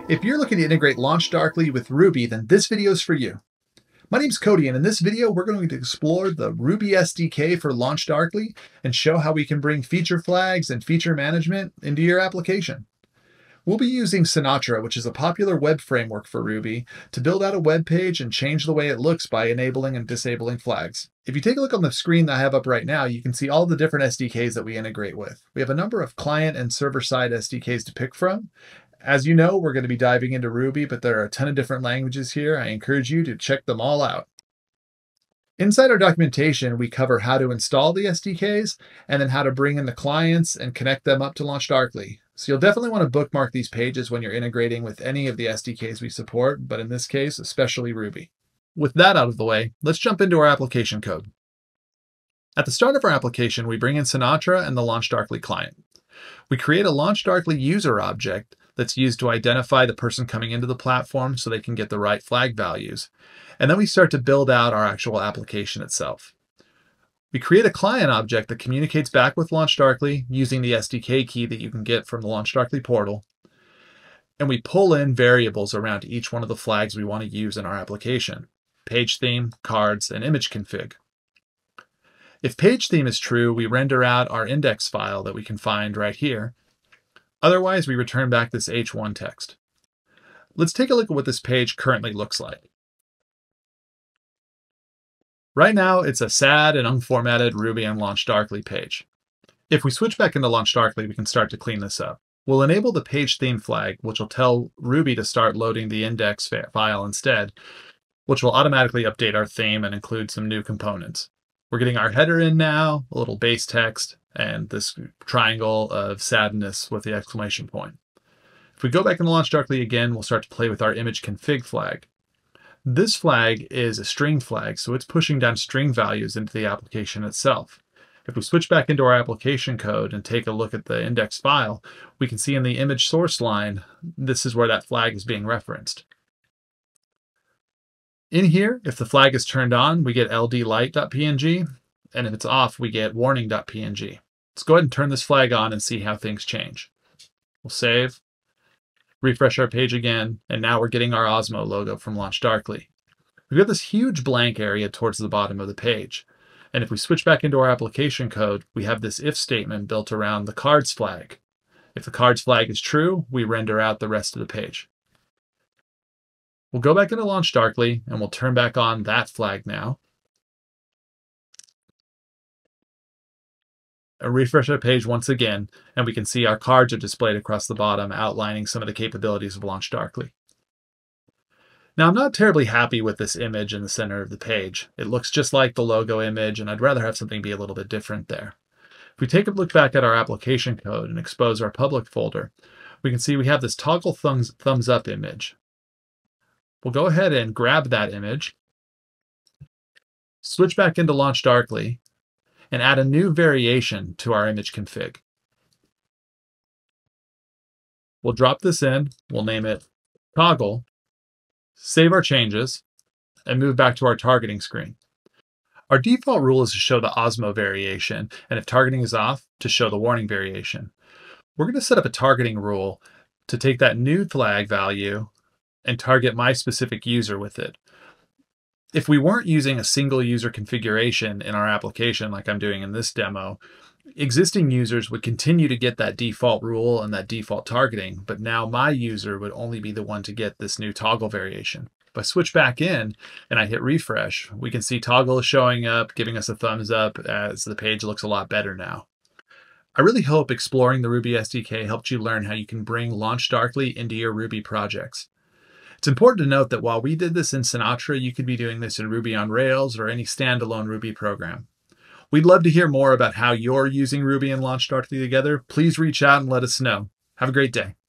If you're looking to integrate LaunchDarkly with Ruby, then this video is for you. My name's Cody, and in this video, we're going to explore the Ruby SDK for LaunchDarkly and show how we can bring feature flags and feature management into your application. We'll be using Sinatra, which is a popular web framework for Ruby, to build out a web page and change the way it looks by enabling and disabling flags. If you take a look on the screen that I have up right now, you can see all the different SDKs that we integrate with. We have a number of client and server-side SDKs to pick from. As you know, we're going to be diving into Ruby, but there are a ton of different languages here. I encourage you to check them all out. Inside our documentation, we cover how to install the SDKs and then how to bring in the clients and connect them up to LaunchDarkly. So you'll definitely want to bookmark these pages when you're integrating with any of the SDKs we support, but in this case, especially Ruby. With that out of the way, let's jump into our application code. At the start of our application, we bring in Sinatra and the LaunchDarkly client. We create a LaunchDarkly user object that's used to identify the person coming into the platform so they can get the right flag values. And then we start to build out our actual application itself. We create a client object that communicates back with LaunchDarkly using the SDK key that you can get from the LaunchDarkly portal. And we pull in variables around each one of the flags we want to use in our application: page theme, cards, and image config. If page theme is true, we render out our index file that we can find right here. Otherwise, we return back this H1 text. Let's take a look at what this page currently looks like. Right now, it's a sad and unformatted Ruby and LaunchDarkly page. If we switch back into LaunchDarkly, we can start to clean this up. We'll enable the page theme flag, which will tell Ruby to start loading the index file instead, which will automatically update our theme and include some new components. We're getting our header in now, a little base text, and this triangle of sadness with the exclamation point. If we go back into LaunchDarkly again, we'll start to play with our image config flag. This flag is a string flag, so it's pushing down string values into the application itself. If we switch back into our application code and take a look at the index file, we can see in the image source line, this is where that flag is being referenced. In here, if the flag is turned on, we get ldlight.png, and if it's off, we get warning.png. Let's go ahead and turn this flag on and see how things change. We'll save, refresh our page again, and now we're getting our Osmo logo from LaunchDarkly. We've got this huge blank area towards the bottom of the page. And if we switch back into our application code, we have this if statement built around the cards flag. If the cards flag is true, we render out the rest of the page. We'll go back into LaunchDarkly and we'll turn back on that flag now. And refresh our page once again, and we can see our cards are displayed across the bottom, outlining some of the capabilities of LaunchDarkly. Now, I'm not terribly happy with this image in the center of the page. It looks just like the logo image, and I'd rather have something be a little bit different there. If we take a look back at our application code and expose our public folder, we can see we have this toggle thumbs up image. We'll go ahead and grab that image, switch back into LaunchDarkly, and add a new variation to our image config. We'll drop this in, we'll name it toggle, save our changes, and move back to our targeting screen. Our default rule is to show the Osmo variation, and if targeting is off, to show the warning variation. We're going to set up a targeting rule to take that new flag value and target my specific user with it. If we weren't using a single user configuration in our application like I'm doing in this demo, existing users would continue to get that default rule and that default targeting, but now my user would only be the one to get this new toggle variation. If I switch back in and I hit refresh, we can see toggle is showing up, giving us a thumbs up as the page looks a lot better now. I really hope exploring the Ruby SDK helped you learn how you can bring LaunchDarkly into your Ruby projects. It's important to note that while we did this in Sinatra, you could be doing this in Ruby on Rails or any standalone Ruby program. We'd love to hear more about how you're using Ruby and LaunchDarkly together. Please reach out and let us know. Have a great day.